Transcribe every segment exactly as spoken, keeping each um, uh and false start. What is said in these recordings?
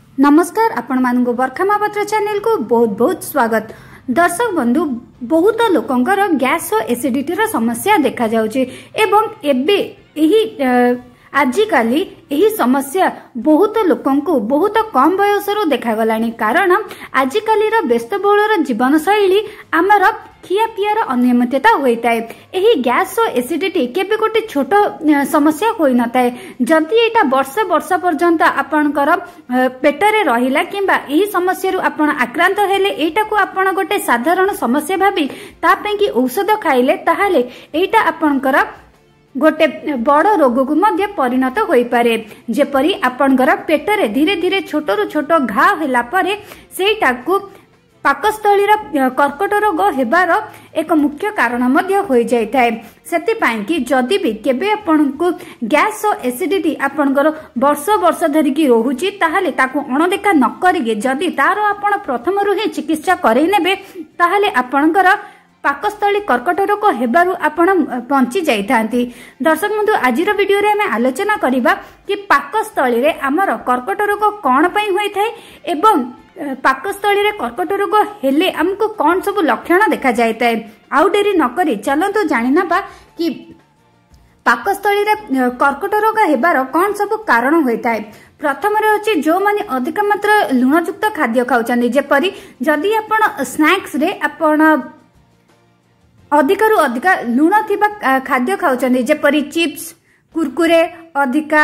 नमस्कार आपण मानू बरखा महापात्र चैनल को बहुत बहुत स्वागत। दर्शक बंधु बहुत लोकंकर गैस और एसिडिटी रो समस्या देखा जाउची एवं एबे एही आजिकाली यही समस्या बहुत लोकंकु बहुत कम बयसरू देखा गलानी कारण आजिकाली रो व्यस्तबहुल जीवन शैली आमर खिया पियार अनियमितता होता है। यही गैस और एसिडिटी केबे गोटे छोट समस्या होई न थाए। जदि एटा वर्ष वर्ष पर्यंत आपणकर पेटरे रहिला किंबा एही समस्या रु आपण आक्रांत हेले एटा को आपण गोटे साधारण समस्या भाबी ता पई कि औषध खाइले ताहाले एटा आपणकर गोटे बड़ रोग को मध्य परिणत होई पारे। जेपरी आपणकर पेटरे धीरे धीरे छोट रु छोट घा होला परे सेटा को पाकस्थली कर्कट रोग हेबार एक मुख्य कारण मध्य हो जाए। सेति पाई कि जदि भी केबे आपनको गैस और एसिडिटी आपणकर वर्ष वर्ष धरिकी रोहुची ताहाले ताकू अणदेखा न करिगे जदि तार आपण प्रथम रु ही चिकित्सा करै नेबे ताहाले आपणकर पाकस्थली कर्कट रोग हेबारु आपण बंची जाइथांती। दर्शक बंधु आज वीडियो रे हमें आलोचना करिबा कि पाकस्थली रे हमर कर्कट रोग कोन पई होई थाए एवं पाकस्थली रे कर्कट रोग हेले हमको कौन सब लक्षण देखा जाता है। आउ डेरी नकरी चलतु जानिना बा कि पाकस्थली रे कर्कट रोग हेबार कौन सब कारण होता है। प्रथम रे जो माने अधिक मात्रा लुणयुक्त खाद्य खाउछन जेपरी जदि आपण स्नैक्स रे आपण अधिक रु अधिक लुण थिबा खाद्य खाउछन जेपरी चिप्स कुरकुरे अधिका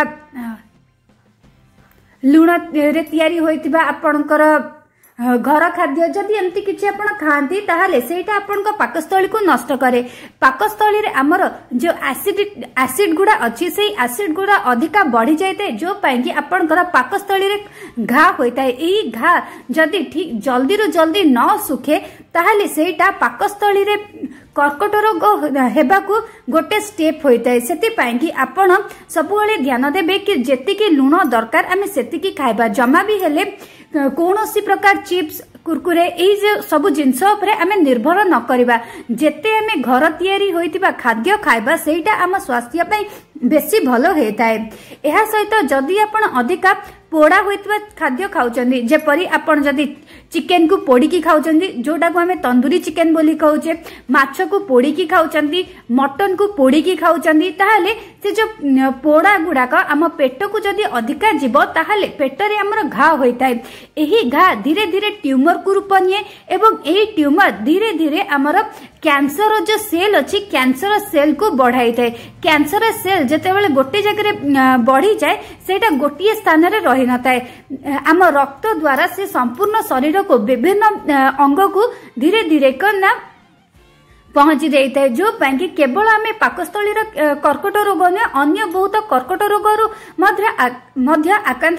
लुण रे तैयारी होइतिबा आपणकर घर खाद्य जदि एमती किछि आपण खांती ताहाले सेटा आपणक पाकस्थली को नष्ट करे। पाकस्थली रे हमर जो एसिड एसिड गुडा अछि सेही एसिड गुडा अधिका बढ़ी जायते जो पाई कि आपणकर पाकस्थली रे घा होइताय। एही घा जदि ठीक जल्दी रु जल्दी न सुखे ताहाले सेटा पाकस्थली रे कर्कट रोग हेबाकू गोटे स्टेप होता है। सेति पाई कि आपण सबुले ध्यान देबे कि जेतिकी लुण दरकार आमे सेतिकी खाइबा जमा भी हेले कौनसी प्रकार चिप्स कुरकुरे एही जे सब जिंस उपरे आमे निर्भर न करिबा। जेते आमे घर तयारी होइतिबा खाद्य खाइबा सेटा आम स्वास्थ्य पई बेसी भलो हेताए। एहा सहित जदि आपण अधिका पोड़ा होइतिबा खाद्य खाउचंदी जेपरी आपण जदि चिकेन को पोड़ी की खाउचंदी जोटा को हमें तंदूरी चिकेन बोली कहूचे माछ को पोड़ी की खाउचंदी मटन को पोड़ी की खाउचंदी ताहाले से जो पोड़ा गुड़ाक आम पेट को जदि अधिका जीव ताहाले पेटरे हमर घा होइताय। एही घा धीरे धीरे ट्यूमर को रूप निए एवं एही ट्यूमर धीरे धीरे हमर कैंसर जो सेल अच्छी कैंसर सेल को बढ़ाई थाए। कैंसर सेल जेतेबेले गोटे जगह बढ़ी जाए सेटा गोटे स्थान रे रही न थाए। आम रक्त द्वारा से संपूर्ण शरीर को विभिन्न अंग को धीरे धीरे करना पहुंची जाता है जो कि केवल आम पाकस्थली कर्कट रोग ने अन्य बहुत कर्कट रोग मध्य आक्रांत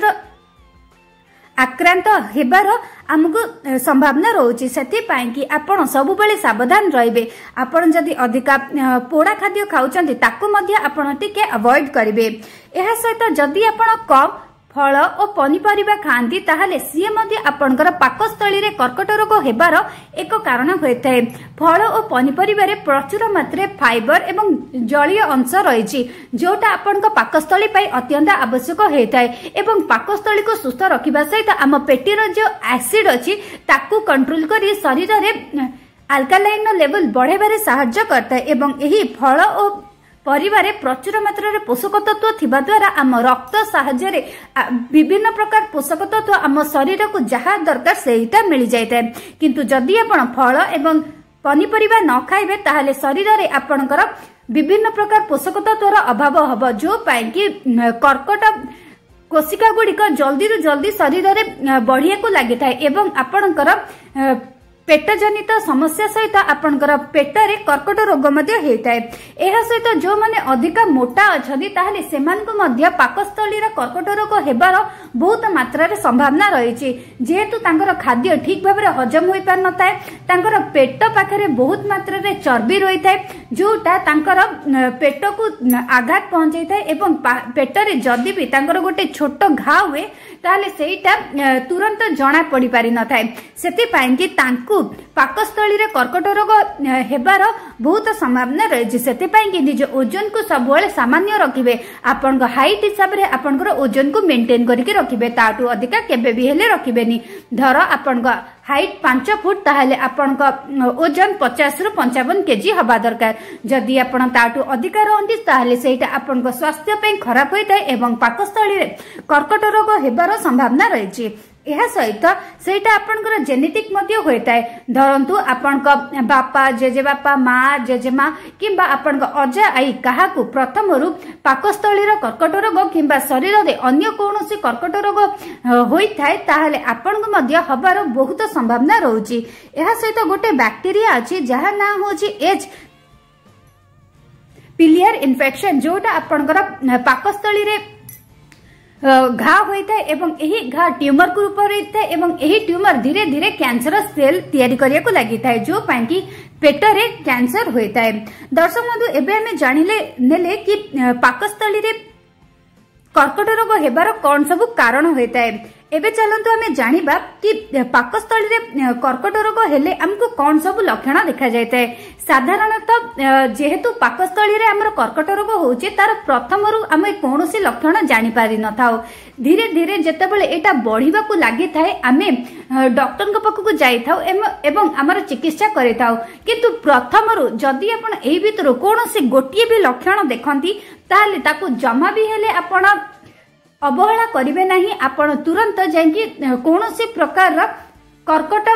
आक्रांत हेबार आमको संभावना रोचे। सेति पाई कि आपण सब बेले सावधान रहिबे। आपण जदि अधिका पोड़ा खाद्य खाउचंती ताकू मध्य आपण टिके अवॉइड करिवे। एहा सहित जदि आपण कम फल और पनीपरिबा खांती ताहाले सीए मध्य आपणकर पाकस्थली रे कर्कट रोग हेबार एक कारण होइथाय। फल और पनीपरिबा रे प्रचुर मात्रा फाइबर एवं जलीय अंश रहिछि जोटा आपणक पाकस्थली पई अत्यंत आवश्यक हेताय एवं पाकस्थली को सुस्थ रखिबा सहित आम पेटीर जो एसिड अछि ताकू कंट्रोल करी शरीर रे अल्कालाइन लेवल बढ़ेबारे सहायता करता एवं एही फल और परिवारे प्रचुर मात्रा रे पोषक तत्व थिबा द्वारा आम रक्त साहाय्य विभिन्न प्रकार पोषक तत्व आम शरीर को जहाँ दरकार सेटा मिल जाए। किंतु जदि आपण फल एवं पनीपरिबा न खाइबे ताहाले शरीर रे आपणकर विभिन्न प्रकार पोषक तत्वर अभाव हब जो पाई कि कर्कट कोशिका गुड़िक जल्दी रु जल्दी शरीर रे बढ़िया को लगी थाए एवं आपणकर पेट जनित समस्या सहित आपणकर पेटरे कर्कट रोग मध्य हेताए। एहा सहित जो माने अधिका मोटा अछदी ताहाले सेमानकु मध्य पाकस्थली रे कर्कट रोग हेबार बहुत मात्रा रे संभावना रहिछि जेहेतु तांकर खाद्य ठीक भाबरे हजम होई पार नताए। तांकर पेट पाखरे बहुत मात्रा रे चर्बी रही थाए जोटा तांकर पेट को आघात पहुंचाई थाए एवं पेटरे जदि भी तांकर गोटे छोट घा हुए ताहाले सेटा तुरंत जना पड़ी पारि न थाए। सेति पाई कि तांकु पाकस्थली रे कर्कट रोग हेबार बहुत संभावना रही से निज ओजन को सब सामान्य रखिए आपण हाइट हिसाब से आपण ओजन को मेंटेन करके रखिए ताठू अधिका केबे भी हेले रखिबेनी धर आपण हाइट पांच फुट ताहले आपण ओजन पचास रु पंचावन केजी हवा दरकार जदि आपण ताठू अधिका रहंती ताहले सेटा आपण स्वास्थ्य पे खराब होता है एवं पाकस्थली कर्कट रोग हेबार संभावना रही यह सहित सेटा आपनकर जेनेटिक मध्य होता है धरंतु आपण बापा जेजे बापा माँ जेजेमा किंबा आपण अजा आई क्या प्रथम रु पाकस्थलीर कर्कट रोग किंबा शरीर में अन्य कौन कर्कट रोग होता है ताहले आपण मध्य हबार बहुत संभावना रहुची यह सहित गोटे बैक्टीरिया अच्छी जहाँ ना होची एच पिलियर इन्फेक्शन जोटा आपणकर पाकस्थली रे घा होता है एवं यही घा ट्यूमर को रूप रही एवं यही ट्यूमर धीरे धीरे कैंसर सेल तैयारी करने को लगी था जो कि पेट रे कैंसर होता है दर्शक बंधु एबे हमें जानिले नेले कि पाकस्थली रे कर्कट रोग हेबार कौन सब कारण होता है एबे चलंतु हमें जानिबा कि पाकस्थली रे कर्कट रोग हेले हमको कौन सब लक्षण देखा जाता है साधारणतः जेहेतु पाकस्थली रे हमर कर्कट रोग होचे तार प्रथम रु आमे कोनोसी लक्षण जानि पारि न थाओ धीरे धीरे जेतेबेले एटा बढ़िबा को लागि थाए आमे डॉक्टर को पाखु को जाई थाओ एवं हमर चिकित्सा करि थाओ किंतु प्रथम रु जदि आपण एही भितर कोनोसी गोटिए भी लक्षण देखंती ताले ताकू जमा भी हेले आपण अवहेला करिवे नाही आपण तुरंत जाइकी कोनोसी प्रकार कर्कट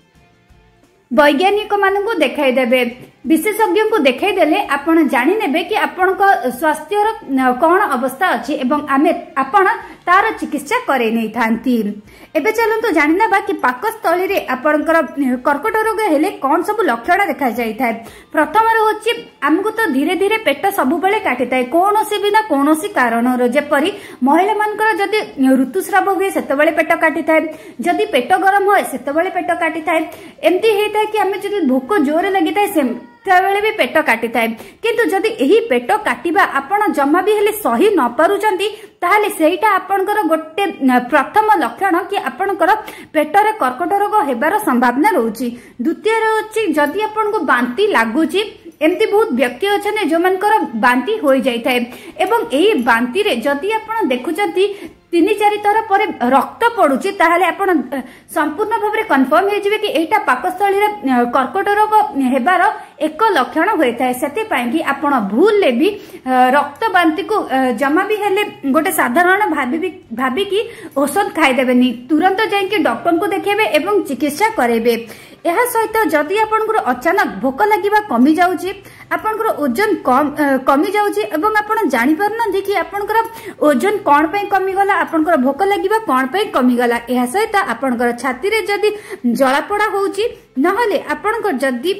वैज्ञानिक मानू देखाई देबे विशेषज्ञ को देखाई देले आपण जानि नेबे कि आपण स्वास्थ्यर कौन अवस्था अछि एवं आमे आपण तार चिकित्सा करे नै थांती एबे चलंतु जानि नेबा कि पाकस्थली रे आपणकर कर्कट रोग हेले कौन सब लक्षण देखा जाई थाए प्रथम रे होछि हमको तो धीरे धीरे पेट सब बेले काटि थाए कोनोसी बिना कोनोसी कारण रो जेपरि महिला मानकर जदि ऋतुस्राव हुए सेते बेले पेट काटि थाए जदि पेट गरम होए सेते बेले पेट काटि थाए एमती हेइ थाए कि हमें जदि भूख जोर लागि थाए से बेले भी पेट काटि थाए किंतु जदि एही पेट काटिबा आपण जमा भी हेले सही न पारुचंती ताहले सेटा आपणकर गोटे प्रथम लक्षण कि आपणकर पेट रे कर्कट रोग हेबार संभावना रहउची द्वितीय रहउची जदि आपणको बांती लागुची एमती बहुत व्यक्ति अच्छे जो मानकर बांती हो जाई थाए एवं एही बांती रे जदि आपण देखुचंती तीन चार थर पर रक्त पड़ुची ताहले आपण संपूर्ण भाव में कन्फर्म हो जिवे कि एटा पाकस्थली रे कर्कट रोग हेबार एक लक्षण होता है सेते पाई कि आपण भूल ले भी रक्त बांती को जमा भी हेले गोटे साधारण भाबी भाबी कि औषध खाई देबेनी तुरंत जाई कि डॉक्टर को देखेबे एवं चिकित्सा करेबे यह सहित जदि आपनकर अचानक भोक लगिबा कमी जाउची आपनकर ओजन कम कमी जाउची एवं आपण जानि परनथि कि आपनकर ओजन कोन पे कमी गला आपनकर भोक लगिबा कोन पे कमी गला यह सहित आपनकर छाती रे जदि जलापोड़ा होउची नहले आपनकर जदि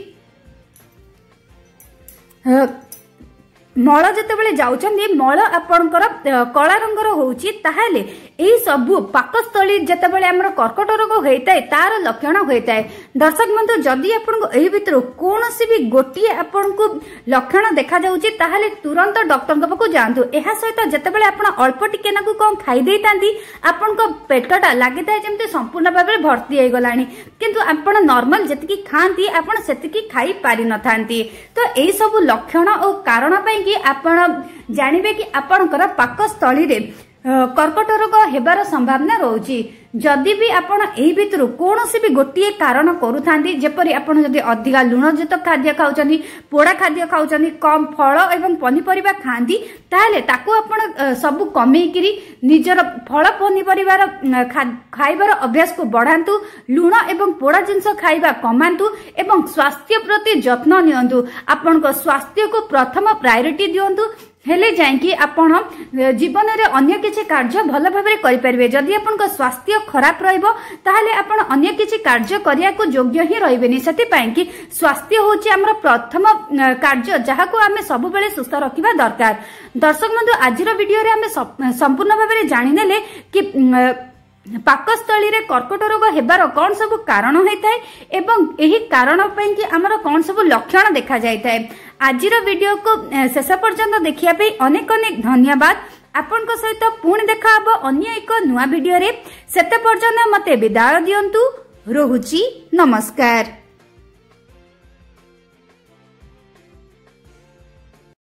मल जितेबाला जाउछन्ती मल आपणकर कला रंगर होउची ताहाले एही सबु पाकस्थली जितेबाला हमर कर्कट रोग होता है तार लक्षण होता है दर्शक बंधु जदि आपन एही भितर कोनोसी भी गोटिए आपन को लक्षण देखा जाउची ताहाले तुरंत डॉक्टर को पाखु जांतु एहा सहित जितेबाला आपन अल्प टिके नाकु कोन खाई देतांती आपन को पेटटा लागिता जेमते संपूर्ण भाबे भर्ती हे गलानी किंतु आपन नॉर्मल जतिकी खांती आपन सेतिकी खाई पारि न थांती तो एही सब लक्षण और कारण पई कि आपण जानिबे कि आपणकर पाकस्थली रे कर्कट रोग हेबार संभावना रहउची जदि भी आपण एही भितर कोनोसी भी गोटिए कारण करूथांती जेपरि आपण जदि अधिका लुणयुक्त खाद्य खाउचनी पोड़ा खाद्य खाउचनी कम फल एवं पनिपरिबा खांती ताहले ताकू आपण सब कमेई किरी निजर फल पनिपरिबार खाइबार अभ्यास को बढ़ांतु लुण एवं पोड़ा जिंस खाइबा कमांतु एवं स्वास्थ्य प्रति जत्न नियंतु आपण को स्वास्थ्य को प्रथम प्रायोरिटी दियंतु हेले जाइकी आपण जीवन रे अन्य किछि कार्य भल भाबरे करि परिबे जदि आपण को स्वास्थ्य खराब रहइबो ताहले आपण अन्य किछि कार्य करिया को योग्य ही रहिबेनी सेति पई कि स्वास्थ्य होची हमर प्रथम कार्य जहा को हमें सब बेले सुस्थ रखिबा दरकार दर्शक बंधु आजिर वीडियो रे हमें संपूर्ण भाबरे जानि नेले कि पाकस्थली रे कर्कट रोग हेबार कौन सब कारण होता है एवं यही कारण पई कि हमर कौन सब लक्षण देखा जाता है आजिर वीडियो को शेष पर्यंत देखिया पे अनेक अनेक धन्यवाद आपण को सहित पुणी देखा हबो अन्य एक नुआ वीडियो रे सेते पर्यंत मते विदाय दियंतु रहुची नमस्कार।